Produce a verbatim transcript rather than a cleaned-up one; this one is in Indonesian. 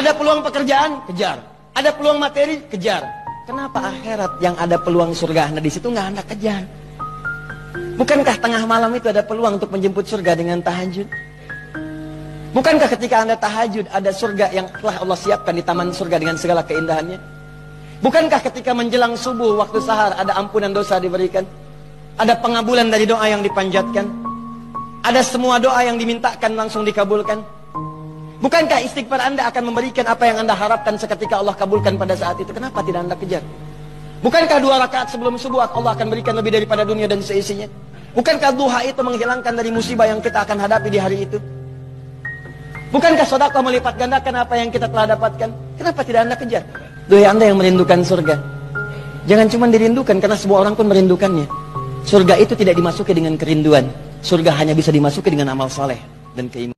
Ada peluang pekerjaan, kejar. Ada peluang materi, kejar. Kenapa akhirat yang ada peluang surga Anda di situ nggak Anda kejar? Bukankah tengah malam itu ada peluang untuk menjemput surga dengan tahajud? Bukankah ketika Anda tahajud ada surga yang telah Allah siapkan di taman surga dengan segala keindahannya? Bukankah ketika menjelang subuh waktu sahar ada ampunan dosa diberikan? Ada pengabulan dari doa yang dipanjatkan? Ada semua doa yang dimintakan langsung dikabulkan? Bukankah istighfar Anda akan memberikan apa yang Anda harapkan seketika Allah kabulkan pada saat itu? Kenapa tidak Anda kejar? Bukankah dua rakaat sebelum subuh Allah akan berikan lebih daripada dunia dan seisinya? Bukankah duha itu menghilangkan dari musibah yang kita akan hadapi di hari itu? Bukankah sedekah melipat gandakan apa yang kita telah dapatkan? Kenapa tidak Anda kejar? Duhai Anda yang merindukan surga, jangan cuma dirindukan, karena semua orang pun merindukannya. Surga itu tidak dimasuki dengan kerinduan. Surga hanya bisa dimasuki dengan amal saleh dan keimanan.